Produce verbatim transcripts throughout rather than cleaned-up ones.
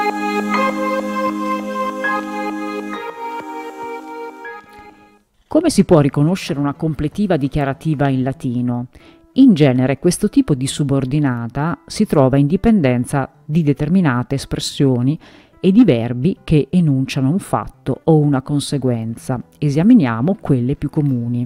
Come si può riconoscere una completiva dichiarativa in latino? In genere questo tipo di subordinata si trova in dipendenza di determinate espressioni e di verbi che enunciano un fatto o una conseguenza. Esaminiamo quelle più comuni.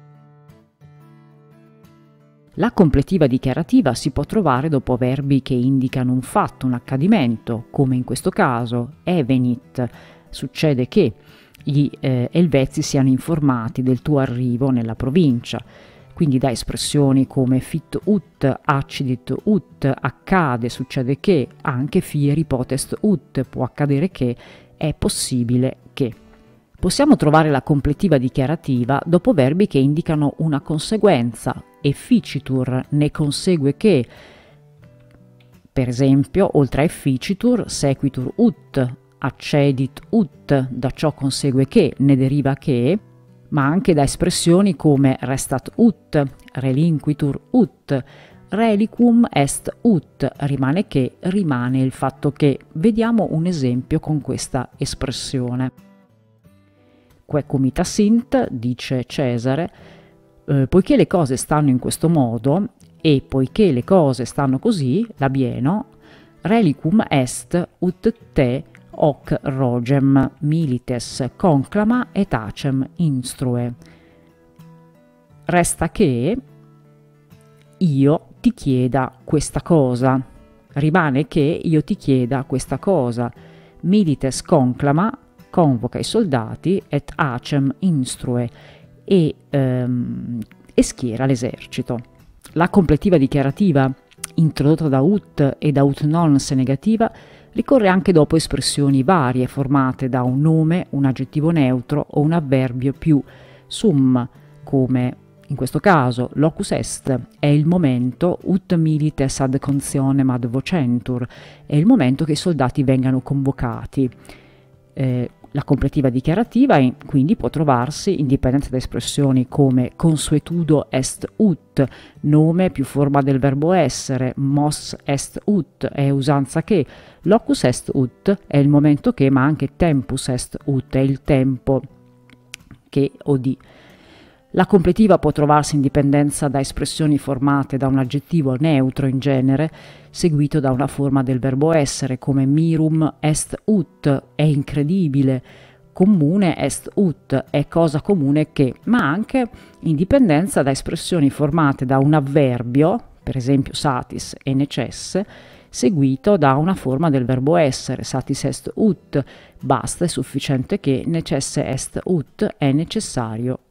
La completiva dichiarativa si può trovare dopo verbi che indicano un fatto, un accadimento, come in questo caso evenit, succede che gli eh, Elvezi siano informati del tuo arrivo nella provincia, quindi da espressioni come fit ut, accidit ut, accade, succede che, anche fieri potest ut, può accadere che, è possibile che. Possiamo trovare la completiva dichiarativa dopo verbi che indicano una conseguenza, efficitur, ne consegue che, per esempio, oltre a efficitur, sequitur ut, accedit ut, da ciò consegue che, ne deriva che, ma anche da espressioni come restat ut, relinquitur ut, reliquum est ut, rimane che, rimane il fatto che. Vediamo un esempio con questa espressione. Que comita sint, dice Cesare, eh, poiché le cose stanno in questo modo e poiché le cose stanno così, labieno, reliquum est ut te hoc rogem milites conclama et tacem instrue. Resta che io ti chieda questa cosa, rimane che io ti chieda questa cosa, milites conclama, convoca i soldati, et acem instrue, e, ehm, e schiera l'esercito. La completiva dichiarativa, introdotta da ut e da ut nolens negativa, ricorre anche dopo espressioni varie formate da un nome, un aggettivo neutro o un avverbio più sum, come in questo caso locus est è il momento, ut milites ad contionem ad vocentur, è il momento che i soldati vengano convocati. Eh, la completiva dichiarativa quindi può trovarsi in dipendenza da espressioni come consuetudo est ut, nome più forma del verbo essere, mos est ut è usanza che, locus est ut è il momento che, ma anche tempus est ut è il tempo che o di. La completiva può trovarsi in dipendenza da espressioni formate da un aggettivo neutro in genere, seguito da una forma del verbo essere, come mirum est ut, è incredibile, comune est ut, è cosa comune che, ma anche in dipendenza da espressioni formate da un avverbio, per esempio satis e necesse, seguito da una forma del verbo essere, satis est ut, basta, è sufficiente che, necesse est ut, è necessario